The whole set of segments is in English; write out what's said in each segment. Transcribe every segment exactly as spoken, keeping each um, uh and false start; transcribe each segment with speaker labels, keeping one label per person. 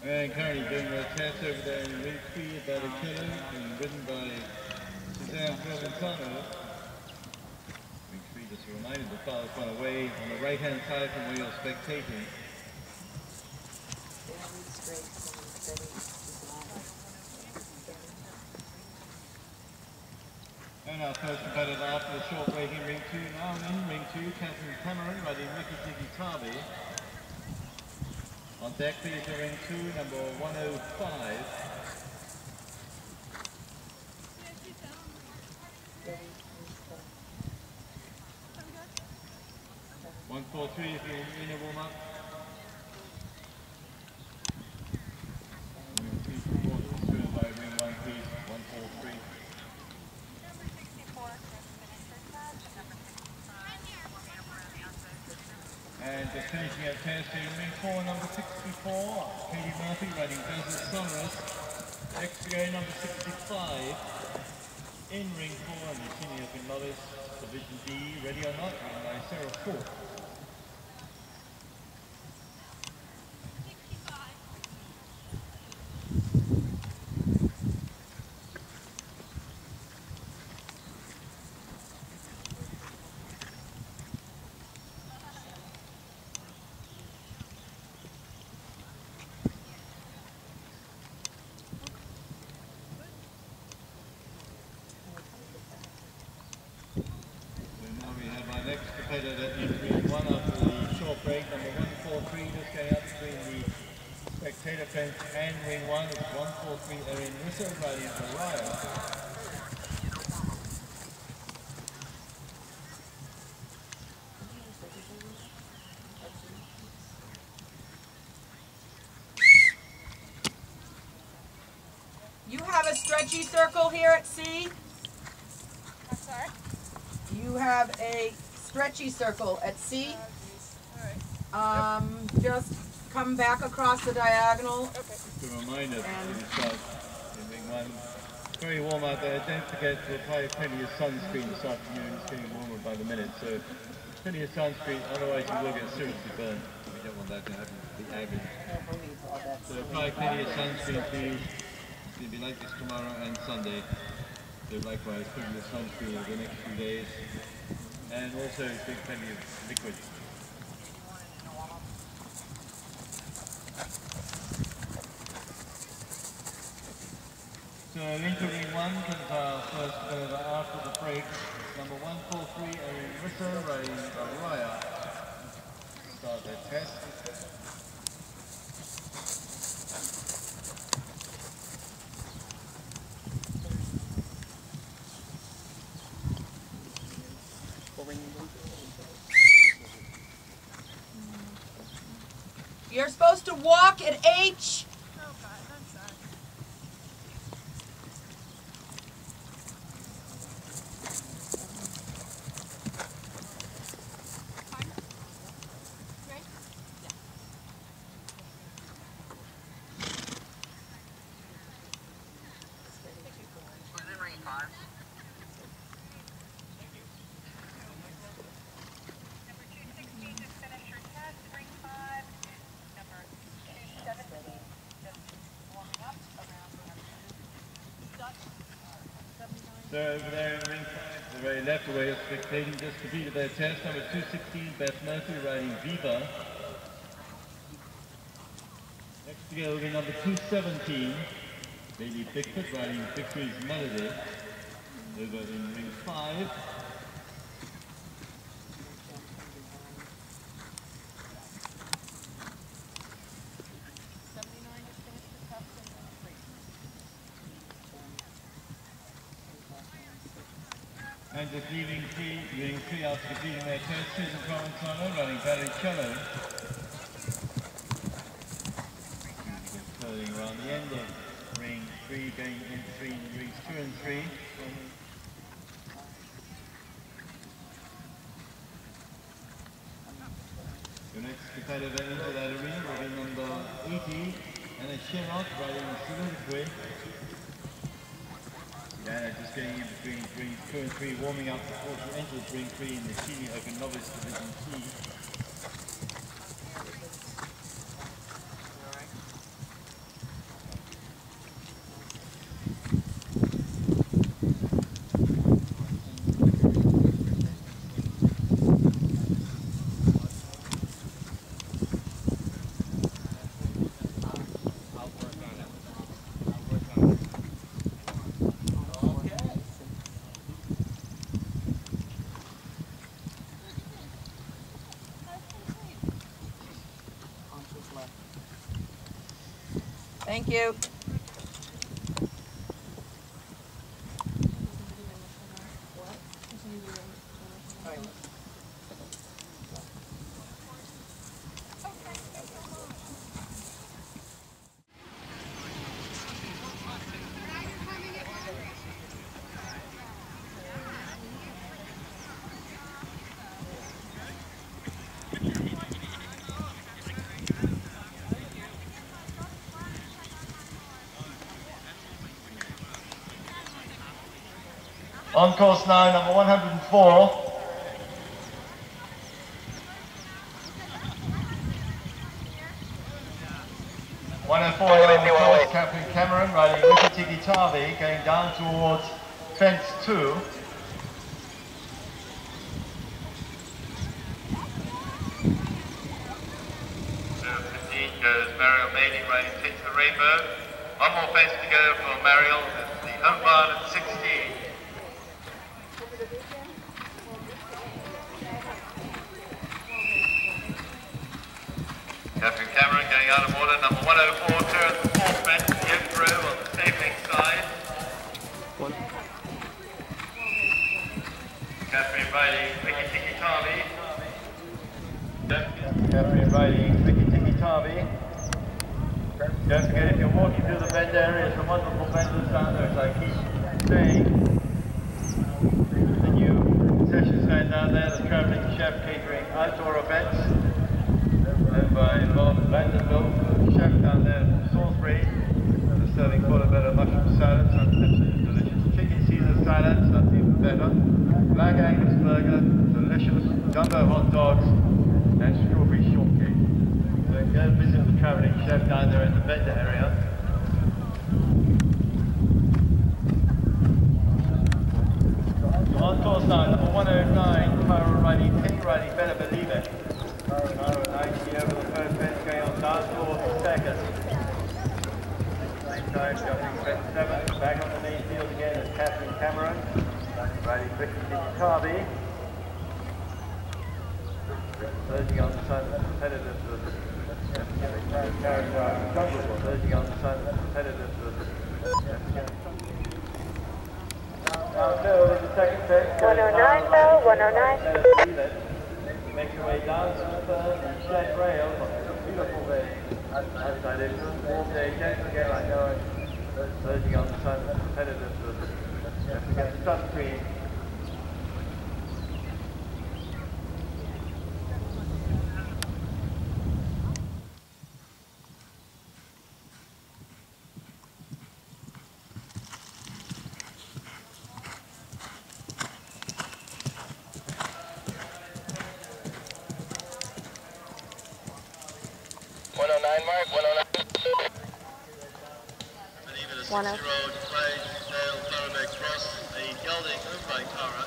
Speaker 1: And currently doing the test over there in Rikki about a kilo, being ridden by Suzanne Provenzano. Rikki, just a reminder, the farthest one away on the right hand side from where you're spectating. And our first competitor after the short break in ring two, now in ring two, Catherine Cameron riding Rikki, Tikki, Tavi. On deck, please, to ring two, number one oh five. one four three if you're in a warm-up. Ring three, four, two by ring one, please, one four three. And just finishing at test in ring four, number sixty-four, Katie Murphy riding Desert Sonorous. Next to go, number sixty-five. In ring four, and the senior open novice, Division D, Ready or Not, ridden by Sarah Ford. Next competitor in ring one after the short break, number one four three, just going up between the spectator fence and ring one. It's one four three, Erin Whistle riding Mariah.
Speaker 2: You have a stretchy circle here at sea?
Speaker 3: I'm sorry?
Speaker 2: You have a stretchy circle at sea.
Speaker 3: Uh, Alright.
Speaker 2: Um, yep. Just come back across the diagonal.
Speaker 1: Just
Speaker 3: Okay.
Speaker 1: a reminder to start in ring one. Very warm out there. Don't forget to apply plenty of sunscreen this afternoon. It's getting warmer by the minute, so plenty of sunscreen, otherwise you will get seriously burned. We don't want that to happen to the average. So apply plenty of sunscreen, please. It's going to be like this tomorrow and Sunday. So likewise, plenty of sunscreen over the next few days. And also drink plenty of liquid. So into ring one comes our first competitor after the break. Number one four three, Erin Whistle riding Mariah. Start their test.
Speaker 2: You're supposed to walk at H.
Speaker 3: Oh God, I'm sorry. Fine. Ready? Yeah.
Speaker 4: Within ring five. Number two sixteen, just finished your test. Ring five. Number two seventeen, just warming up around
Speaker 1: So over there in ring five, the very left away of spectating, just completed their test. Number two sixteen, Beth Murphy riding Viva. Next to go will be number two seventeen, Lady Bigfoot riding Victory's Melody. Over in ring five.
Speaker 3: seventy-nine, just finished the test in ring three.
Speaker 1: And just leaving three, ring three after completing their test, Susan Provenzano riding Barrichello. Curling around the end of ring three, going in between rings two and three. The next competitor into that arena will be number eighty, Anna Sherrock riding Soliloquy. Yeah, just getting in between rings two and three, warming up before she enters ring three in the Senior Open Novice Division C.
Speaker 2: you.
Speaker 1: On course now, number one hundred four. one oh four on course, Captain Cameron riding Rikki, Tikki, Tavi, going down towards fence two. fifteen goes Mariel Maiding riding Fit the Rainbow. One more fence to go for Mariel, the home barn at sixteen. Captain Cameron going out of order, number one oh four turns the fourth fence, the yoke row on the stapling side. One. Catherine riding Rikki, Tikki, Tavi. Catherine riding Rikki, Tikki, Tavi. Don't forget, if you're walking through the bend area, some wonderful benders down there, as I keep saying. The new sessions going down there, the travelling chef catering outdoor events. Owned by Bob Vanderbilt, the chef down there from Salisbury. They're serving quite a bit of mushroom salads, that's absolutely delicious. Chicken Caesar salads, that's even better. Black Angus burger, delicious. Jumbo hot dogs, and strawberry shortcake. So go visit the travelling chef down there in the vendor area. So on course now, number one oh nine, Power riding, King riding, Better Believe It. Power ninety over the first fence, going on down towards the second. Same time, jumping fence seven, back on the main field again is Catherine Cameron, riding Rikki, Tikki, Tavi. Verging on the side of the competitors for the character out jungle, verging on the side of the competitors for the now go with the second fence.
Speaker 4: one oh nine bell, one oh nine.
Speaker 1: Make your way down to the third and shed rail. Beautiful day. Outside it, warm day. Don't forget, I know I'm verging on the side of the competitors for the don't forget the sunscreen.
Speaker 5: one oh nine, Mark, one oh nine.
Speaker 1: Believe it, a
Speaker 3: One oh.
Speaker 1: six-year-old Craig Dale Thoroughbred Cross, a gelding owned by Cara.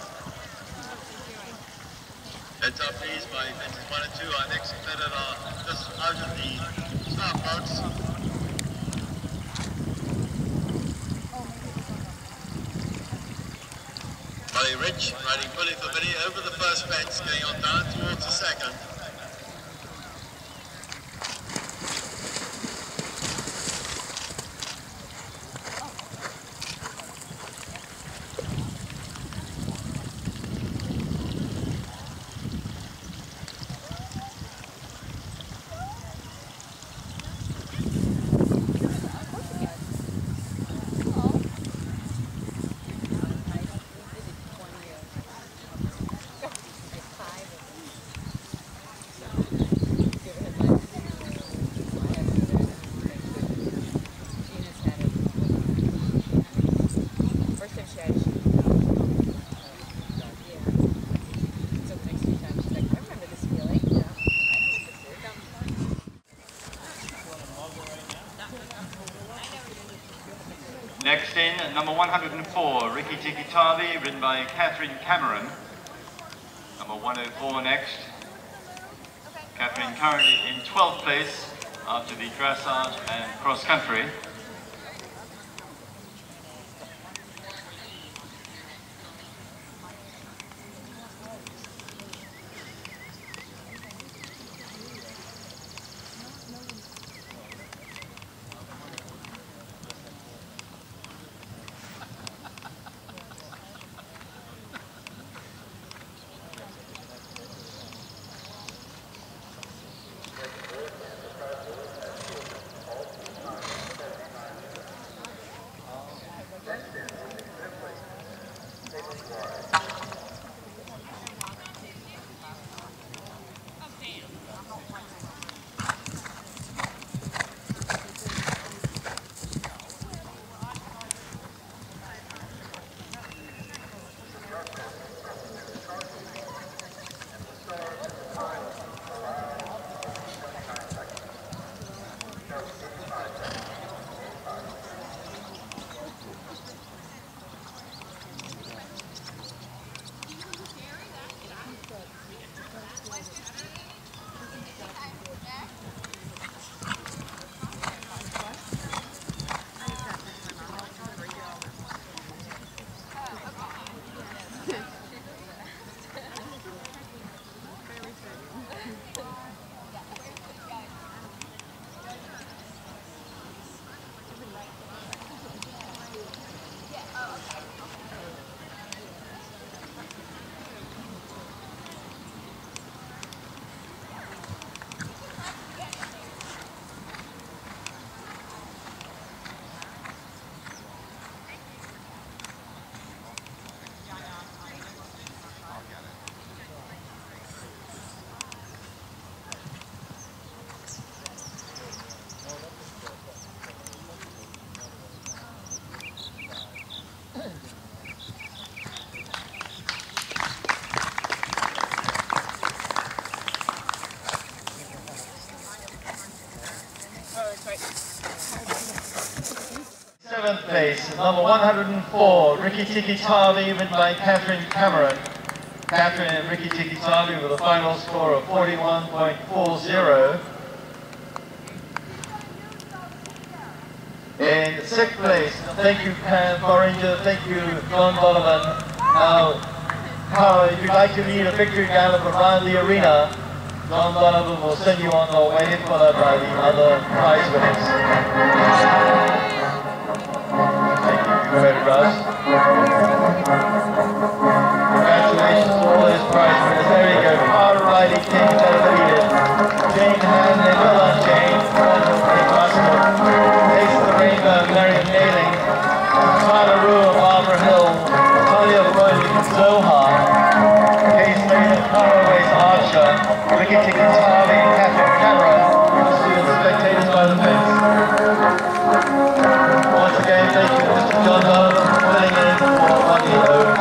Speaker 1: Heads up please by fences one and two. Our next competitor just out of the start box. Molly Rich riding fully for Vinny over the first fence, going on down towards the second. Next in, number one hundred four, Rikki, Tikki, Tavi, ridden by Catherine Cameron. Number one oh four next. Catherine currently in twelfth place after the dressage and cross country. number one hundred four, Rikki, Tikki, Tavi, ridden by Catherine Cameron. Catherine and Rikki, Tikki, Tavi with a final score of forty-one point four zero. In sixth place, thank you Pam Foringer, thank you John Donovan. Now, Carl, if you'd like to lead a victory gallop around the arena, John Donovan will send you on the way, followed by the other prize winners. Thank you. Go ahead, Russ. Congratulations to all those prize winners. There you go. Power Riding King is undefeated. Jane Hanley, well done, Jane. Nick Russell. Ace of the Rainbow, Marion Mailing. Tyler Rue, Barbara Hill. Talia Roy, Zohar. Case Slater, Caraway's Archer. Rikki, Tikki, Tavi, and Catherine Cameron. Students, spectators by the fence. Once again, thank you to Mister John Donovan for filling in for Money Over.